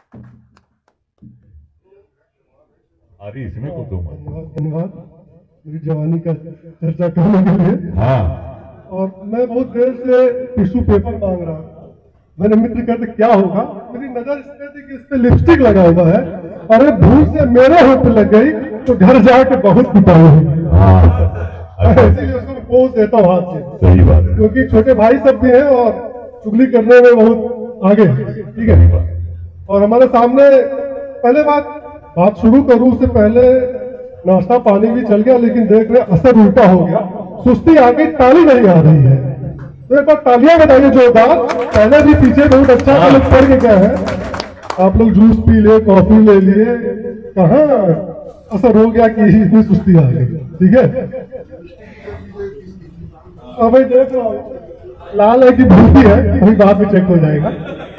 अरे इसमें को तो धन्यवाद मेरी जवानी का चर्चा करने के लिए। हाँ, और मैं बहुत देर से टिश्यू पेपर मांग रहा था। मैंने मित्र कहते क्या होगा, मेरी नजर इस पे थी कि इस पे लिपस्टिक लगा हुआ है, अरे भूल से मेरे होठ पे लग गई तो घर जाके बहुत पिटाई हुई। इसीलिए उसको पोज देता हूँ हाथ से। सही बात है, क्योंकि छोटे भाई सब भी हैं और चुगली करने में बहुत आगे हैं, ठीक है। और हमारे सामने पहले बात शुरू करूं उससे पहले नाश्ता पानी भी चल गया, लेकिन देख रहे असर उल्टा हो गया, सुस्ती आ गई, ताली नहीं आ रही है। तो एक बार तालियां बजाइए जोरदार। पहले भी पीछे बहुत अच्छा लोग पढ़ के गए हैं, आप लोग जूस पी लिए, कॉफी ले लिए, कहाँ असर हो गया कि इतनी सुस्ती आ गई, ठीक है। अब भाई देख रहा हूं लाल है कि भूती है, अभी बाद में चेक हो जाएगा।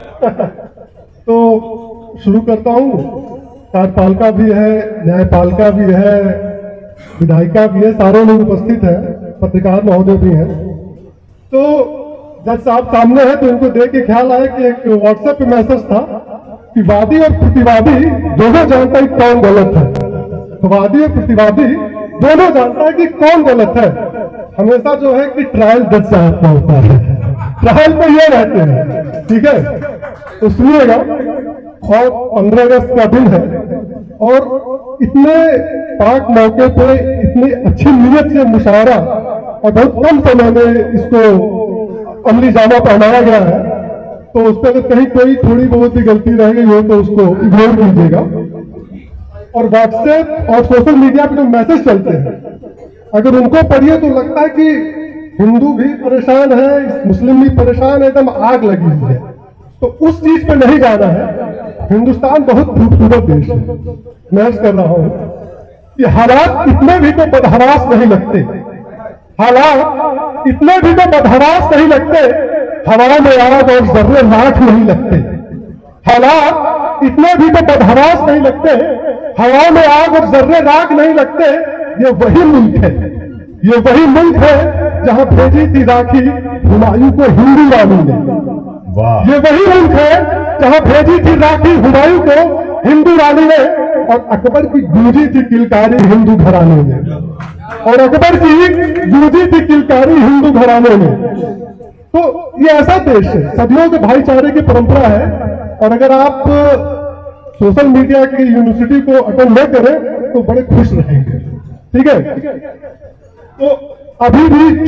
तो शुरू करता हूं। कार्यपालिका भी है, न्यायपालिका भी है, विधायिका भी है, सारे लोग उपस्थित हैं, पत्रकार महोदय भी हैं। तो जज साहब सामने है तो इनको देख के ख्याल आया कि एक व्हाट्सएप पे मैसेज था कि वादी और प्रतिवादी दोनों जानता है कौन गलत है। वादी और प्रतिवादी दोनों जानता है कि कौन गलत है। हमेशा जो है कि ट्रायल जज साहब का होता है, ट्रायल पे ये रहते हैं, ठीक है। तो सुनिएगा, और 15 अगस्त का दिन है और इतने पाक मौके पे इतनी अच्छी नीयत से मुशावरा और बहुत कम समय में इसको अमली जामा पहनाया गया है। तो उस पर अगर कहीं कोई थोड़ी बहुत ही गलती रह गई हो तो उसको इग्नोर कीजिएगा। और व्हाट्सएप और सोशल मीडिया पे जो मैसेज चलते हैं, अगर उनको पढ़िए तो लगता है कि हिंदू भी परेशान है, मुस्लिम भी परेशान है, एकदम आग लगी हुई है। तो उस चीज पे नहीं जाना है। हिंदुस्तान बहुत खूबसूरत देश है, मैं कर रहा हूं कि हालात इतने भी तो बदहरास नहीं लगते, हालात इतने भी तो बदहरास नहीं लगते, हवा में आग और जर्रे राख नहीं लगते। हालात इतने भी तो बदहरास नहीं लगते, हवा में आग और जर्रे राख नहीं लगते। ये वही मुल्क है, ये वही मुल्क है जहां भेजी थी राखी हुमायूं को हिंदू रानी ने। ये वही मुल्क है जहां भेजी थी राखी हुमायूं को हिंदू रानी ने, और अकबर की गूंजी थी किलकारी हिंदू घराने में, और अकबर की गूंजी थी किलकारी हिंदू घराने में। तो ये ऐसा देश है, सदियों के भाईचारे की परंपरा है। और अगर आप सोशल मीडिया की यूनिवर्सिटी को अटेंड न करें तो बड़े खुश रहेंगे, ठीक है। तो अभी भी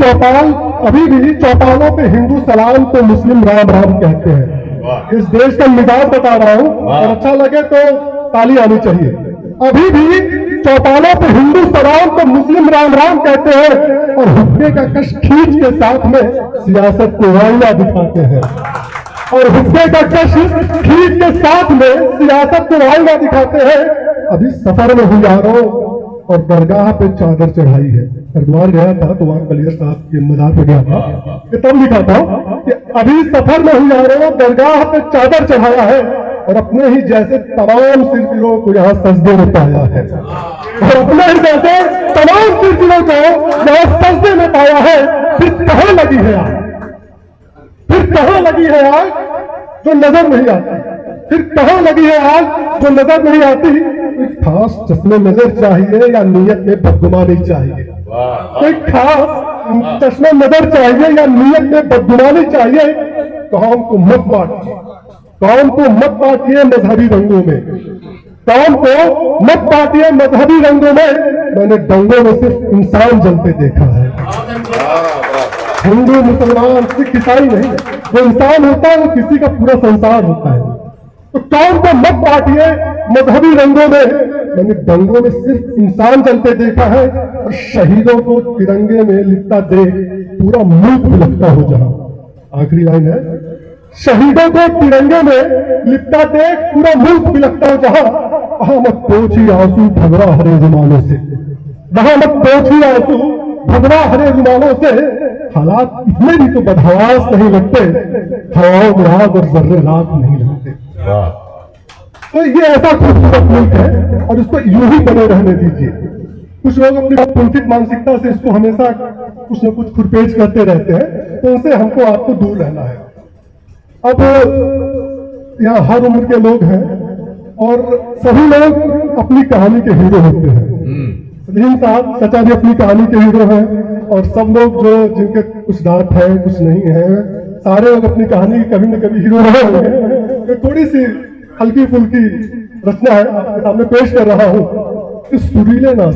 चौपालों पे हिंदू सलाम तो मुस्लिम राम राम कहते हैं। इस देश का मिजाज बता रहा हूं, और अच्छा लगे तो ताली आनी चाहिए। अभी भी चौपालों पे हिंदू सलाम तो मुस्लिम राम राम कहते हैं, और हुक्के का कश खींच के साथ में सियासत को आईना दिखाते हैं, और हुक्के का कश खींच के साथ में सियासत को आईना दिखाते हैं। अभी सफर में हुजारों और दरगाह पे चादर चढ़ाई है। हरिद्वार गया था तो वहां कलियर साहब के मजार पे गया था, कि तब लिखा था कि अभी सफर में हुजारों दरगाह पे चादर चढ़ाया है, और अपने ही जैसे तमाम सिलसिलों को यहाँ सजदे में पाया है, और अपने ही जैसे तमाम सिलसिलों को यहाँ सजदे में पाया है। फिर कहाँ लगी है आग, फिर कहाँ लगी है आग जो नजर नहीं आती, फिर कहाँ लगी है आग जो नजर नहीं आती। कोई खास चश्मे नजर चाहिए या नीयत में बदगुमानी चाहिए, कोई खास चश्मे नजर चाहिए या नीयत में बदगुमानी चाहिए। कौम को मत बांटिए, कौम को मत बांटिए मजहबी रंगों में, कौम को मत बांटिए मजहबी रंगों में। मैंने दंगों में सिर्फ इंसान जलते देखा है, हिंदू मुसलमान सिख ईसाई नहीं, वो इंसान होता है, वो किसी का पूरा संसार होता है। तो कौम को मत बांटिए मजहबी रंगों में। मैंने दंगों में सिर्फ इंसान जलते देखा है, और शहीदों को तिरंगे में लिपटा देख पूरा मुल्क बिलखता हो जहां। आखिरी लाइन है, शहीदों को तिरंगे में लिपटा देख पूरा मुल्क बिलखता हो जहां। वहां मत पोछी आंसू भगवा हरे रुमालों से, वहां मत पोछी आंसू भगवा हरे रुमालों से। हालात इतने भी तो बदहवास नहीं लगते, हवाओं में आग और जर्रे राख नहीं लगते। तो ये ऐसा खूबसूरत मुल्क है, और इसको यूं ही बने रहने दीजिए। कुछ लोग अपनी पुलकित मानसिकता से इसको हमेशा कुछ न कुछ खुरपेच करते रहते हैं, तो उनसे आपको दूर रहना है। अब यहाँ हर उम्र के लोग हैं, और सभी लोग अपनी कहानी के हीरो होते हैं। रहीम साहब चचा भी अपनी कहानी के हीरो हैं, और सब लोग जो जिनके कुछ दांत है कुछ नहीं है, सारे लोग अपनी कहानी के कभी न कभी हीरो रहे होंगे। तो थोड़ी सी हल्की फुल्की रचना है आपके सामने पेश कर रहा हूँ कि सुरीले ना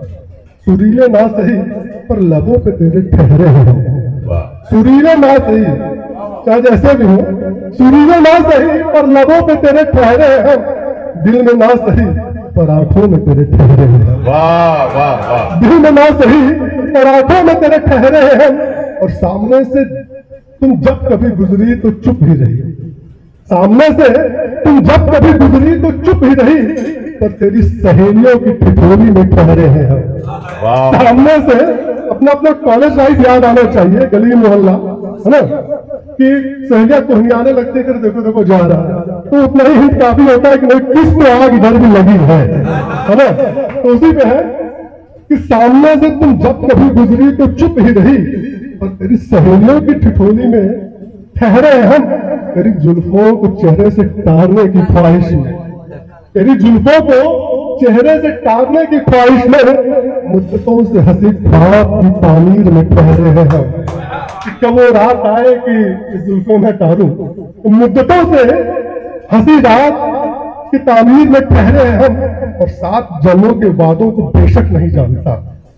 सही पर लबों पे तेरे ठहरे हैं। सुरीले ना सही, चाहे जैसे भी हो, सुरीले ना सही पर लबों पे तेरे ठहरे हैं, दिल में ना सही पर आंखों में तेरे ठहरे हैं। वाह वाह वाह। दिल में ना सही पर आंखों में तेरे ठहरे हैं, और सामने से तुम जब कभी गुजरी तो चुप ही रही। सामने से तुम जब कभी गुजरी तो चुप ही रही, पर तेरी सहेलियों की ठिठोली में ठहरे हैं हम। सामने से अपना अपना कॉलेज लाइफ याद आना चाहिए, गली मोहल्ला, है ना, कि सहेलियां कोहनियाने लगते कर देखो देखो जा रहा है, तो उतना ही हिंट काफी होता है कि नहीं किस तो आग इधर भी लगी है ना। तो उसी पे है कि सामने से तुम जब कभी गुजरी तो चुप ही रही, पर तेरी सहेलियों की ठिठोली में ठहरे हम, तेरी जुल्फों को चेहरे से टारने की ख्वाहिश में, तेरी जुल्फों को चेहरे से टारने की ख्वाहिश में, मुद्दतों से हंसी ख्वाब की तामीर में ठहरे हैं हम। कब वो रात आए कि इस जुल्फों में टारूं, तो मुद्दतों से हंसी रात की तामीर में ठहरे हैं हम, और 7 जन्मों के वादों को बेशक नहीं जानता,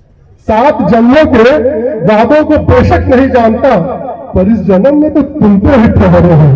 7 जन्मों के वादों को बेशक नहीं जानता, पर इस जन्म में तो तुम पे ही ठहरे हैं।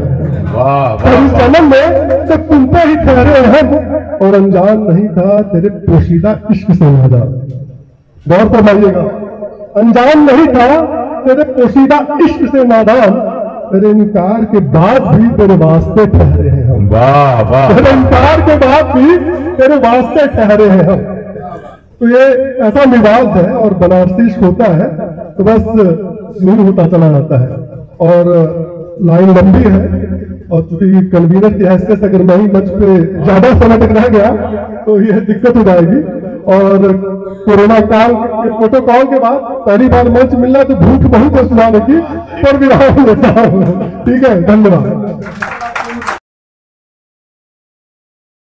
पर इस जन्म में तो तुम पे ही ठहरे हैं, और अनजान नहीं था तेरे पोशीदा इश्क से नादान। गौर फरमाइएगा, अनजान नहीं था तेरे पोशीदा इश्क से नादान, तेरे इनकार के बाद भी तेरे वास्ते ठहरे हैं हम। वाह वाह। तेरे इनकार के बाद भी तेरे वास्ते ठहरे हैं हम। तो ये ऐसा मिजाज है और बनारसी इश्क होता है तो बस नहीं होता चला जाता है, और लाइन लंबी है, और चूंकि कन्वीनर की हैसियत से अगर मैं ही मंच पे ज्यादा समय तक रह गया तो ये दिक्कत हो जाएगी। और कोरोना काल के प्रोटोकॉल के बाद पहली बार मंच मिलना तो भूख बहुत है सुनाने की, पर विराम लेता हूं। ठीक है, धन्यवाद।